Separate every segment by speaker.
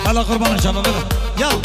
Speaker 1: هلا قربان الشباب يلا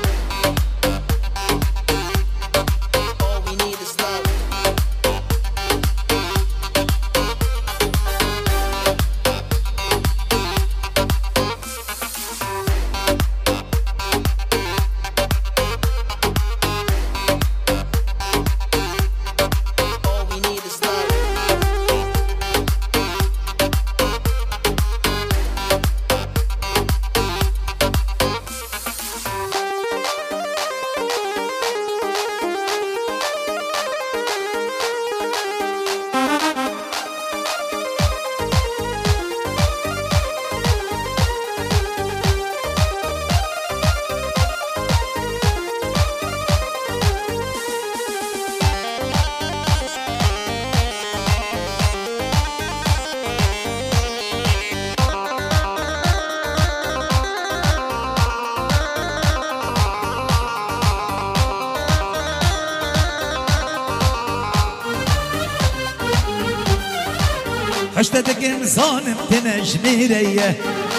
Speaker 1: حشتدك ظالم تنجميرية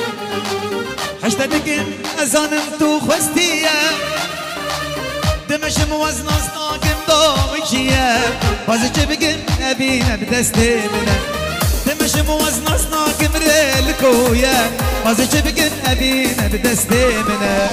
Speaker 1: حشتدك ظالم تو خوستية دمش موزن اصناكم دومشية وازج بقن أبينا بدستي منا دمش موزن اصناكم ريلكوية وازج بقن أبينا بدستي منا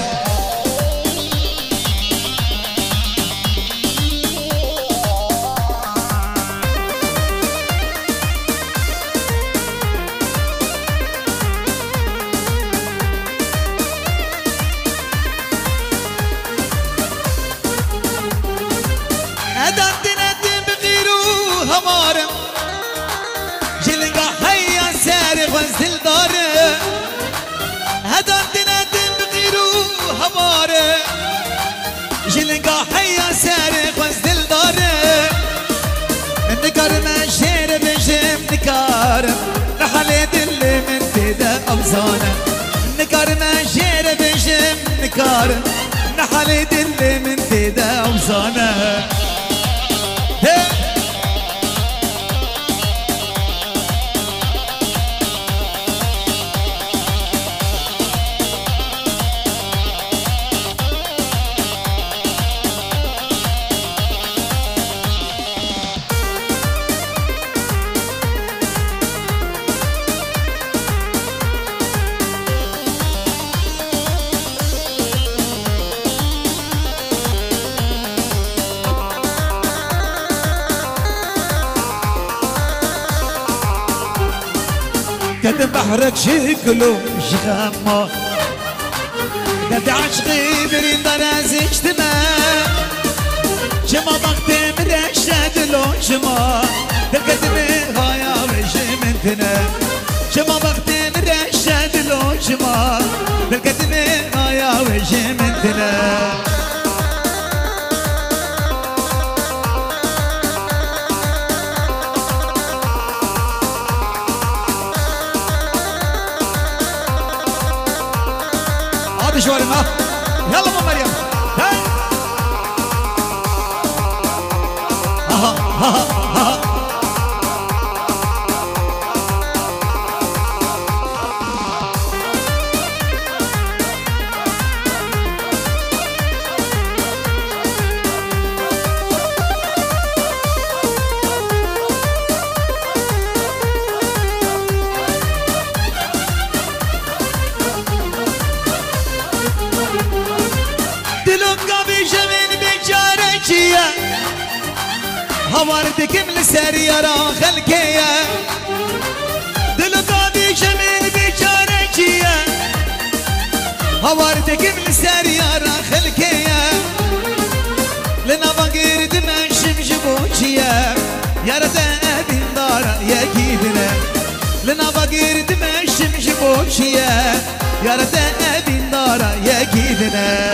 Speaker 1: جلقا حيا سارق وزدل داره النكار ما شير بجم نكار لحالي دل من تدا أبزانه النكار ما شير بجم نكار لحالي دل من تدا أبزانه قد بحرك شكله شغامة قد عشقي برين دراز اجتماع جما بختي من اشتاد لو جما قد بهايا وجمنتنا جما بختي من اشتاد لو جما قد بهايا وجمنتنا شوارع ما يلا ام مريم هاي ها هواردكم لسريارة خلكية دلقا بجميل بجارجية هواردكم لسريارة خلكية لنا فقير دمشم جبوشية يا رد أبين دارا يا كيدنا لنا فقير دمشم جبوشية يا رد أبين دارا يا كيدنا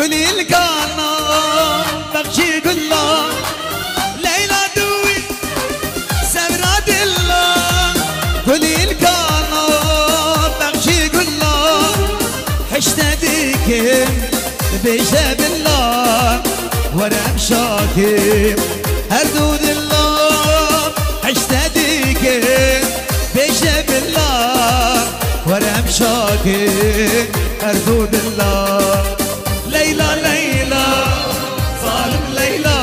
Speaker 1: قولي الكانا بغشي قلا ليلى دوي سمرات الله قولي الكانا بغشي قلا حشتديكم بشاب الله ورم شاكم هردود الله حشتديكم بشاب الله ورم شاكم هردود الله ليلى ليلى ظالم ليلى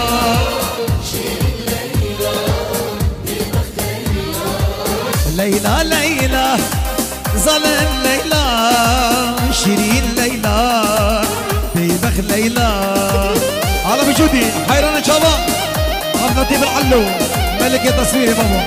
Speaker 1: ليلى ليلى ظالم ليلى شيرين ليلى بيبخ ليلى على وجودي حيران شباب عبد اللطيف العلو ملك التصوير يا بابا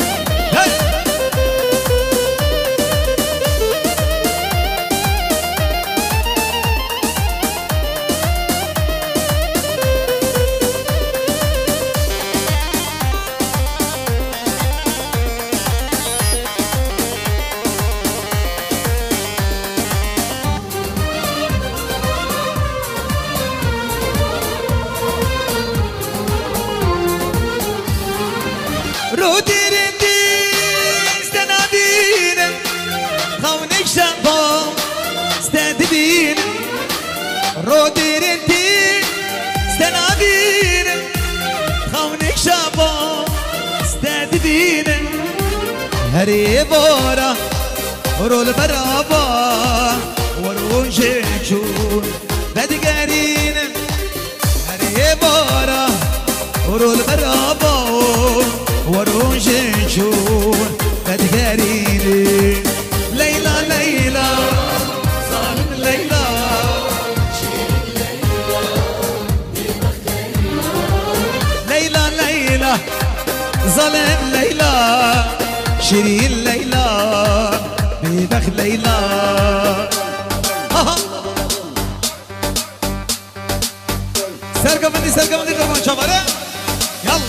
Speaker 1: روديرنتي استنادين خونك شابا استددين هري بورا رول برابا ورون شيشون بدقارين هري بورا رول برابا ورون شيشون بدقارين ليلى ليلى ظالم ليلى ظلم ليلى شيرين ليلى بيبخ ليلى سرقة مني كمان شباب يلا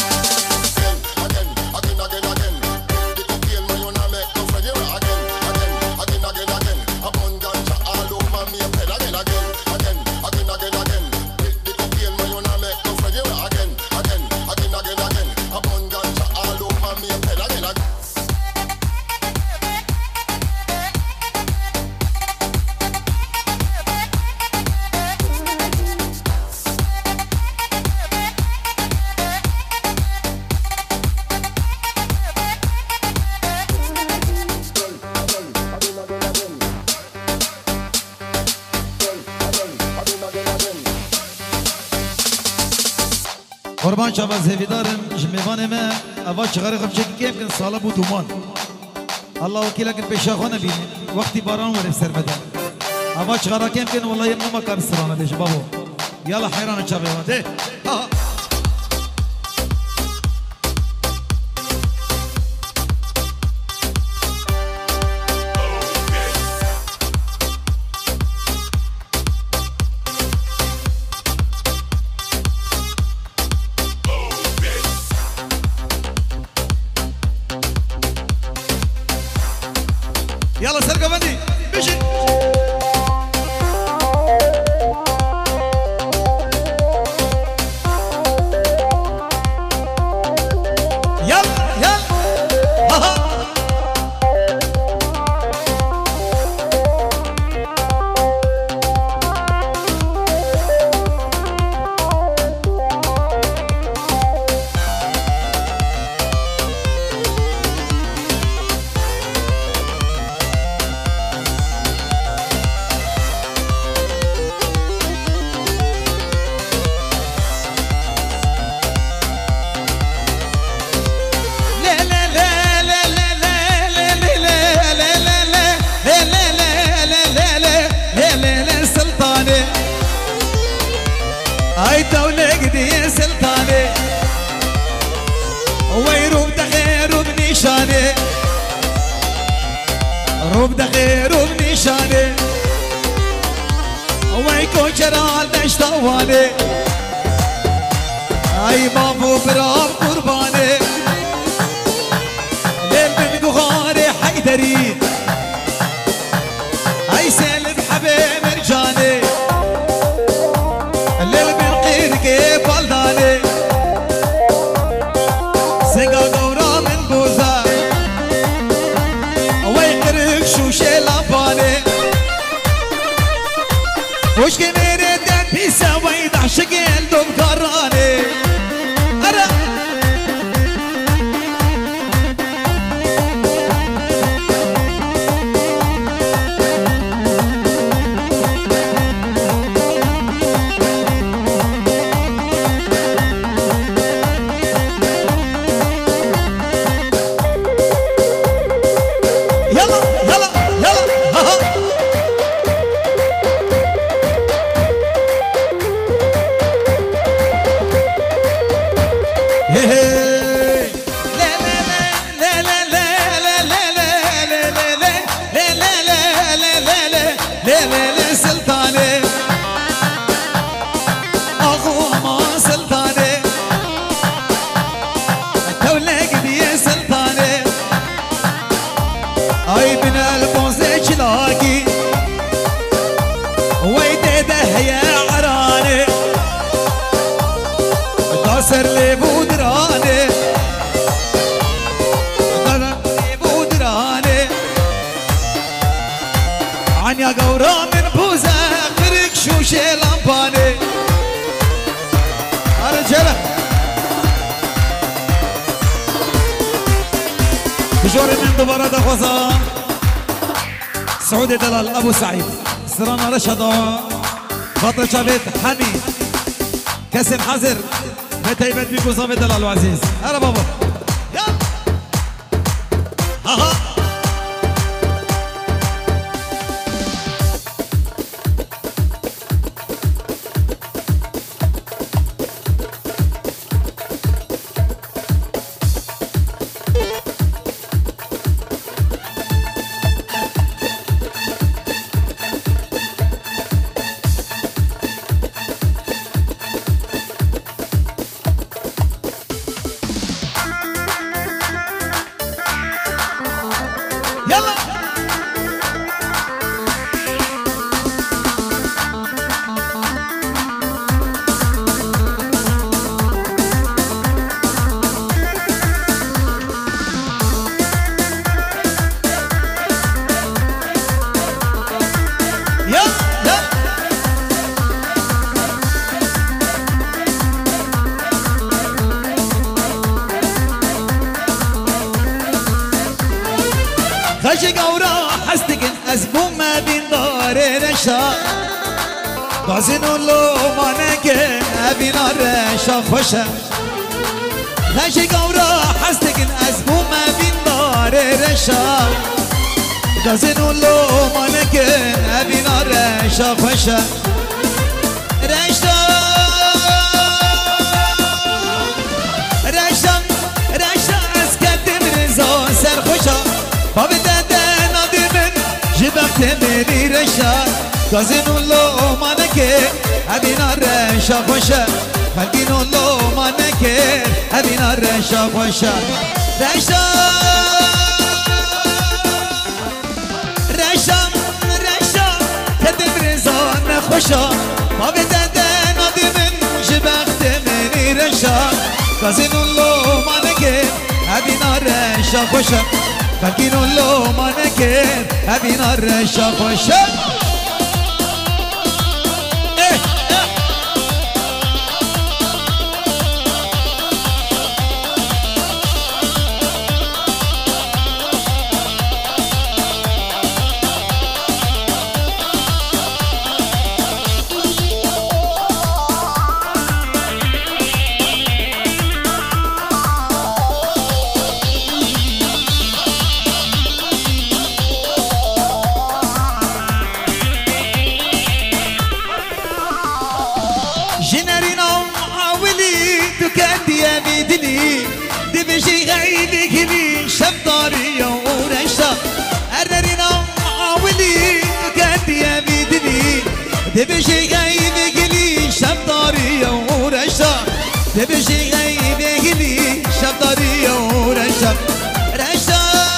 Speaker 1: قربان شباب زهیدارم جمیوان ما اول چغره خب چکی کم کن ساله بود اومان الله وکیل کن پیشاخانه بینی وقتی باران ورف سر بدن اول چغره کم کن والله یم نما کار سرانه دیش بابو یالا حیران شباب ده يلا سرقة بندي بشي يلا يلا هاي تولق دي سلطاني ويروب دخير وبنيشاني روب دخير وبنيشاني ويكون جرال دشتواني هاي بابو برام قرباني ليل بن قغاري حيدري هاي سالب حبيب مرجاني عنيا قورا من بوزة قرق شوشي لامباني رجالة بجوري من دبارة دخوزة سعودي دلال أبو سعيد سرانا رشدا فاطمة شابت حميد كاسم حزر بتايبت بيكو صافي دلال وعزيز هلا بابا يلا ها خشي قورا حستك أزبو ما بين دار رشا بعزنو لو مانك أبي نار رشا خشا خشي قورا حستك أزبو ما بين دار رشا بعزنو لو مانك أبي نار رشا خشا رشا رشا رشا أسكت مرزا سر خشا جبت مني رشا كازينو لو مانكي أبينا رشا خوشا خلقينو لو مانكي أبينا رشا خوشا رشا رشا رشا كدم رزان خوشا ما بدأنا نادي من جبت مني رشا كازينو لو مانكي أبينا رشا خوشا فكينو لو مانكير أبينا الرشا خوشا دبشي غايبك لي شبطاري ورشا أررنا عاولي كانت يا بيدني دبشي غايبك لي شبطاري ورشا دبشي غايبك لي شبطاري ورشا رشا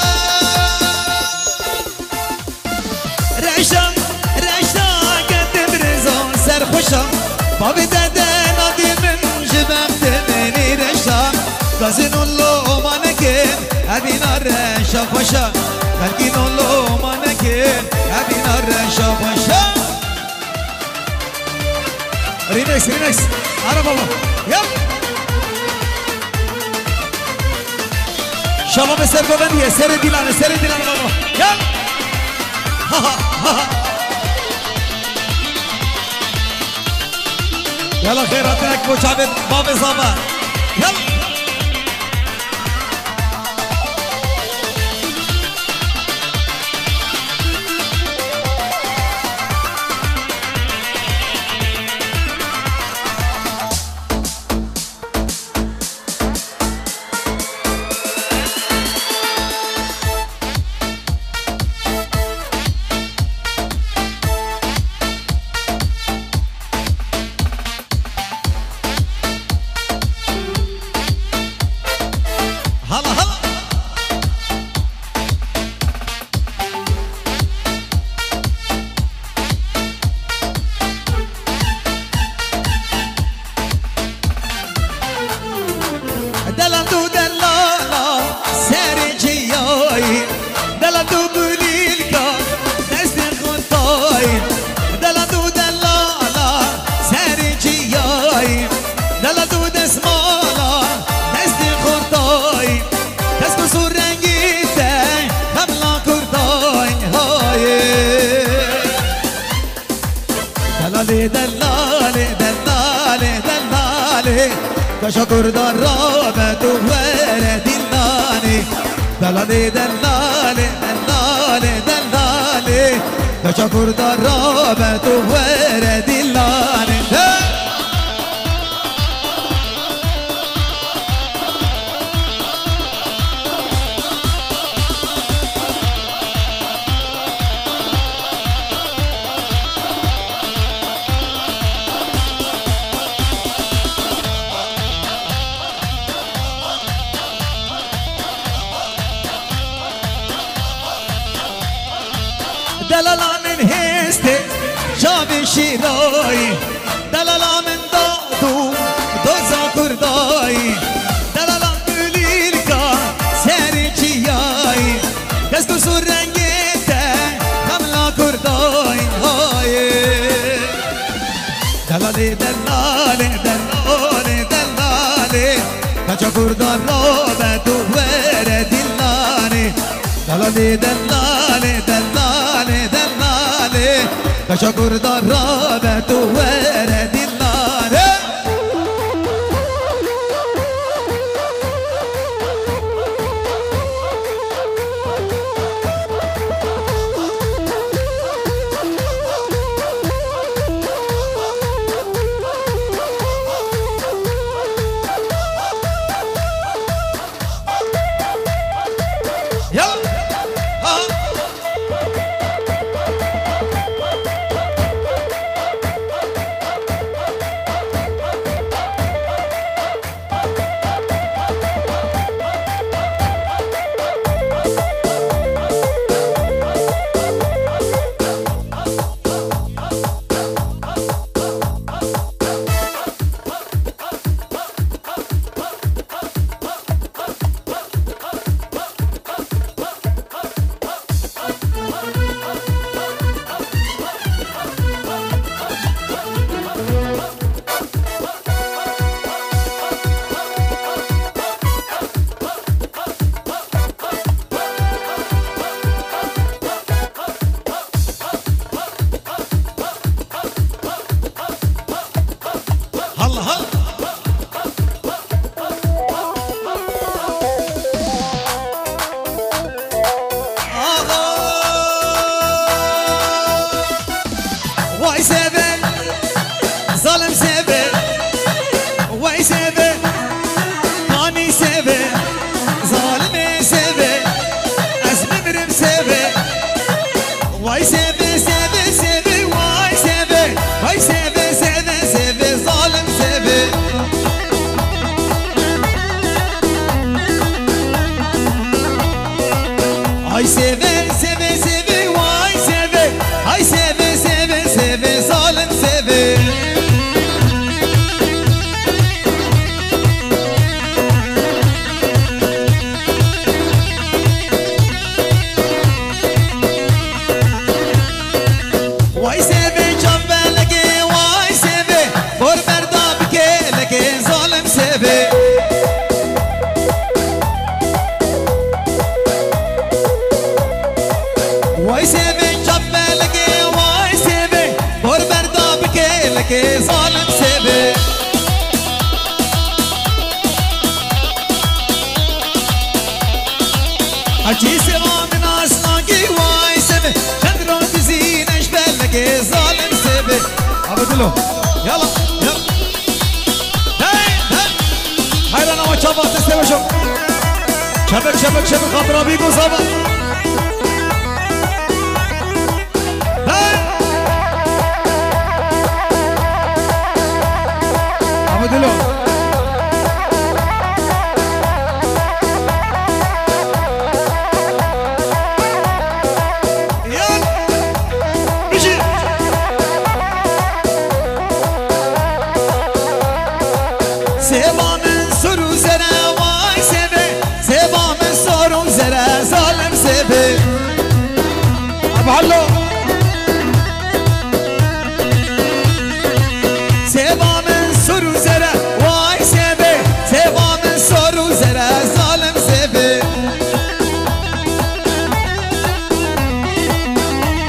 Speaker 1: رشا رشا كانت برزان سرخوشا ما بدأنا دي من جبت مني رشا كازينو لو مانكين أبينا رشا خوشا خلقينو لو مانكين أبينا رشا خوشا ريمكس ريمكس أنا بابا يلا شباب سر ببندية سر ديلانا بابا يلا ها ها ها يلا خيراتك مشابه بابا زابا يلا تشكر درابة وورد دلالي دلالي دلالي دلالي دلالي تشكر درابة وورد دلالي دلالا من هسته شابی شیرایی دلالا من دادو دوزا کردایی دلالا ملیرکا سری چیایی دستو سر رنگیته هملا کردایی دلالی دلالی دلالی دلالی کچا کردان را به تو وره دلانی دلالی دلالی دلالی دلالی تشکر دار را به تو ور دلانه شبك خاطر ابيك وصبا عبدالله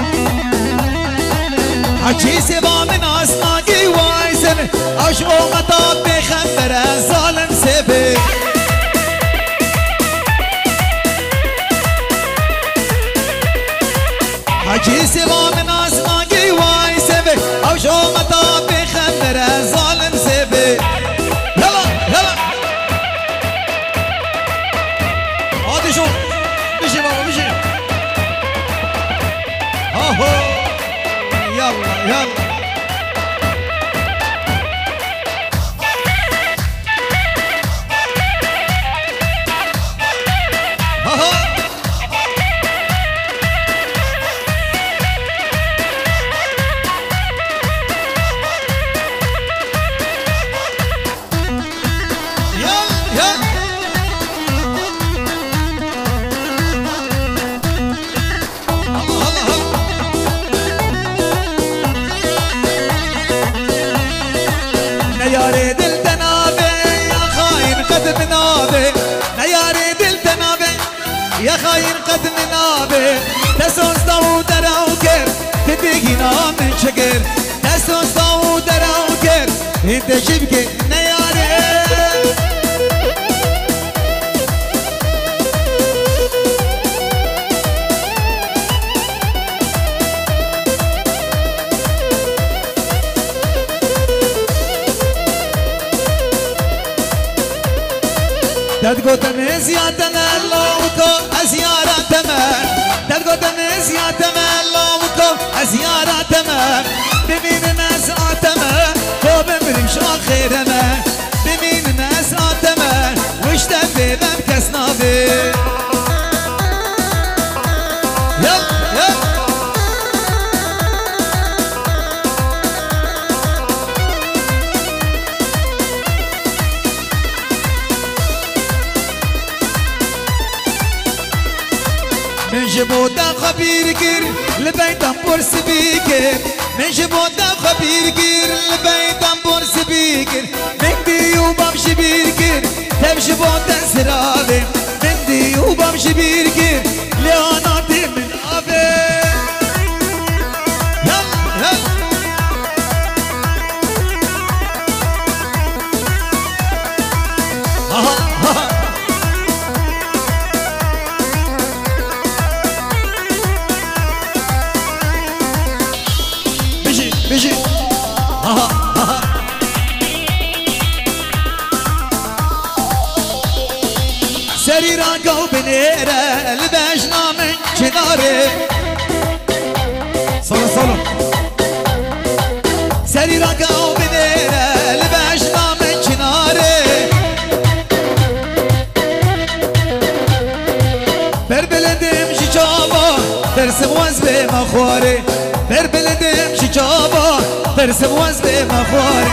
Speaker 1: Aci se va min asna ki wai se me aşo mata متا بخبر ظالم سبه حكي سوا من اسماقي واي سبه او شو متا بخبر ظالم سبه يلا يلا هادي شو مشي بابا مشي اهو يلا يلا نياري دل تنابي يا خاين قد منابي نياري دل تنابي يا خاين قد منابي تسوس داو دراوكر تدقينا من شكر تسوس داو دراوكر انت شبكي نياري تدقو تميز يا تملوكو أزيارة تمام تدقو تميز يا تملوكو أزيارة تمام بمين الناس آتمام هو بمرمش آخر أمان بمين الناس آتمام وش تبي بمكس نابي يلا يلا من جبوتا خبير كير لبيتم بورس بيكر من جبوتا خبير كير لبيتم بورس بيكر من ديو بمشي بيركر تمشي بوتا سرابي من ديو بمشي بيركر لياناتي من أبي يلا يلا بيجي سريرا قو بنيرة لبجنا من جناري صلو صلو سريرا قو بنيرة لبجنا من جناري بربلدم شجابا ترسم وزبي مخواري بربلدم شجابا ترسم وزبي مخواري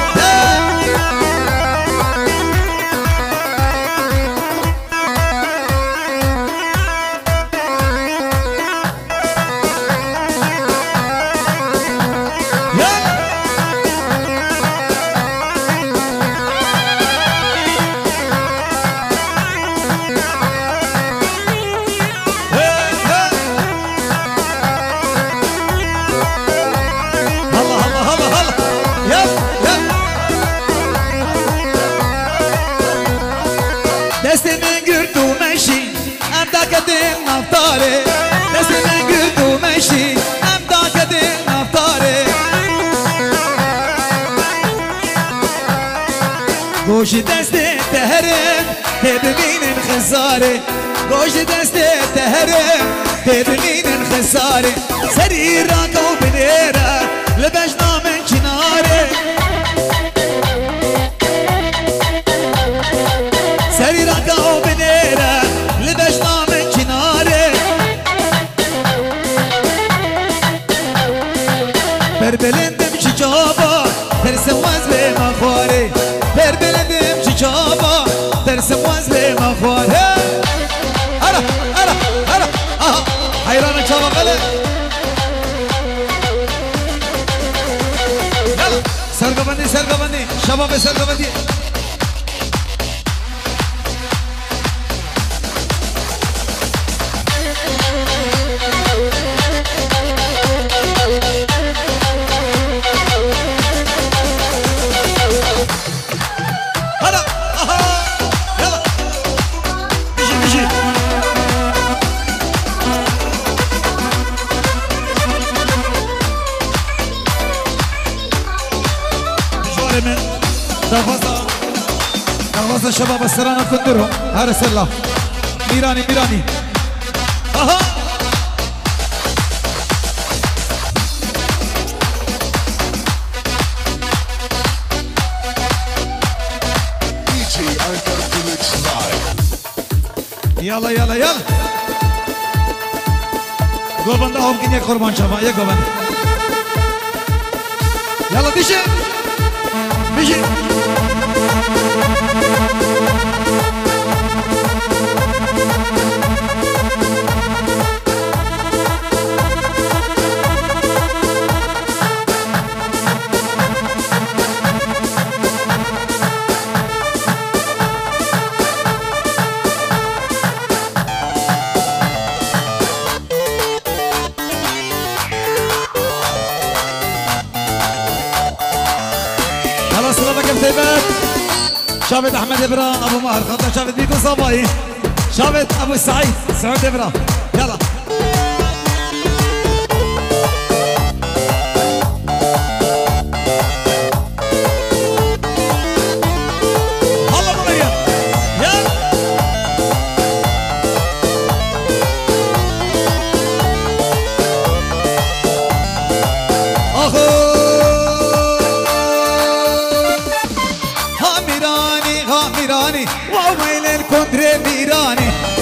Speaker 1: دست من گرد و مشی ام دا کدیم نفتاره دست من گرد و مشی ام دا کدیم نفتاره گوش دست تهرم تبینین خساره گوش دست تهرم تبینین خساره سری را کو بنیره لبجنا من کناره سری را کو بنیره لبجنا من کناره بربلندم شجابا ترسم وزبه مخواره بربلندم شجابا ترسم وزبه مخواره هلا هلا هلا آها حيرانك شباب غلط يلا سرقبندي سرقبندي شباب سرقبندي من دغوزة شباب السرانة كندرهم هارس الله ميراني ميراني اها يلا يلا يلا قوبان ده هم كنيا قربان شباب يا قوبان يلا ديشي بيجي شافت احمد ابراهيم ابو ماهر خطر شافت بيكو صباي شافت ابو سعيد سعود ابراهيم يلا الله مريم يلا اخو وويل الكندري ميراني